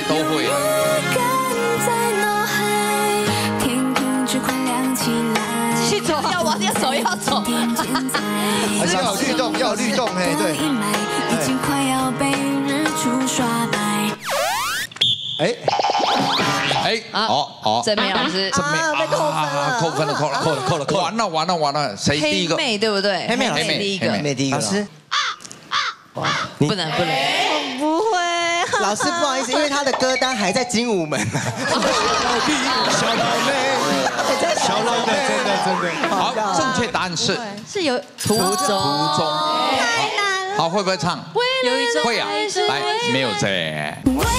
都会。 继续走，要往前走，要走。 还是要有律动，要有律动，嘿，对。 好， 郑美老师， 被扣分了， 扣了，完了，谁第一个？ 黑妹对不对？ 黑妹第一个， 黑妹第一个。老师， 不能。 不会，老师不好意思，因为他的歌单还在精武门。 小老妹，小老妹，真的。 好，正确答案是有途中。 太难了。 好，会不会唱？ 有一种会啊，来，没有在。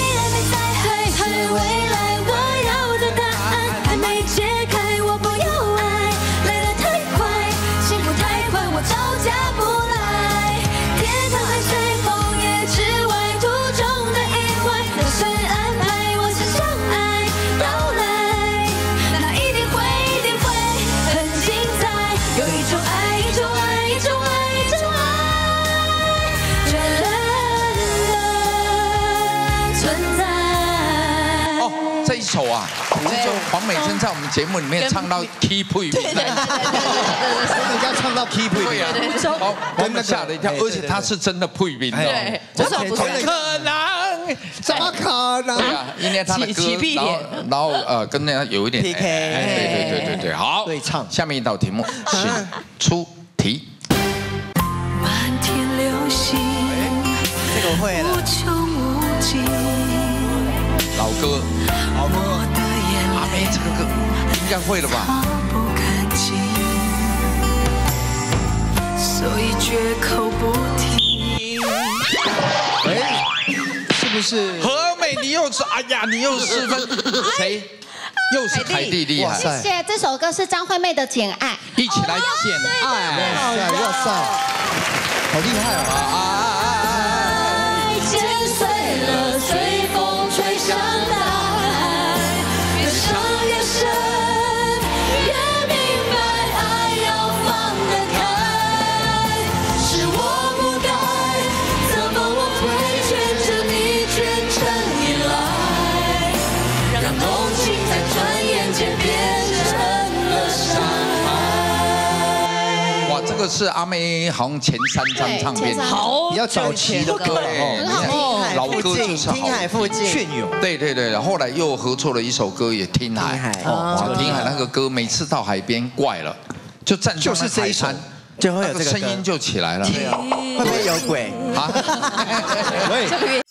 这一首啊，就黄美珍在我们节目里面唱到 key 不一， 人家唱到 key 不一， 对呀，我们吓了一跳，而且他是真的不一的， 对，这首不是可能， 怎么可能？ 对啊，因为他的歌，然后跟那有一点 PK， 对，好， 对唱。 下面一道题目，请出题。 满天流星， 这个我会了。 老歌，阿妹这个歌应该会了吧？ 所以绝口不提。 是不是？ 和美，你又是，哎呀，你又10分，谁？又是凯蒂厉害。 谢谢，这首歌是张惠妹的《简爱》。 一起来简爱。 哇塞，好厉害啊！ 剪碎了，随风吹向大海，越伤越深，越明白爱要放得开。是我不该，怎么我会牵着你全程依赖，让动情在转眼间变成了伤害。 哇，这个是阿妹好像前3张唱片， 好， 比较早期的歌， 很好听。 老歌就是好， 听海附近， 隽永。 对，后来又合作了一首歌，也听海，哇，听海那个歌，每次到海边怪了，就站上那海滩， 就会有这个声音就起来了， 会不会有鬼啊？ 这个月。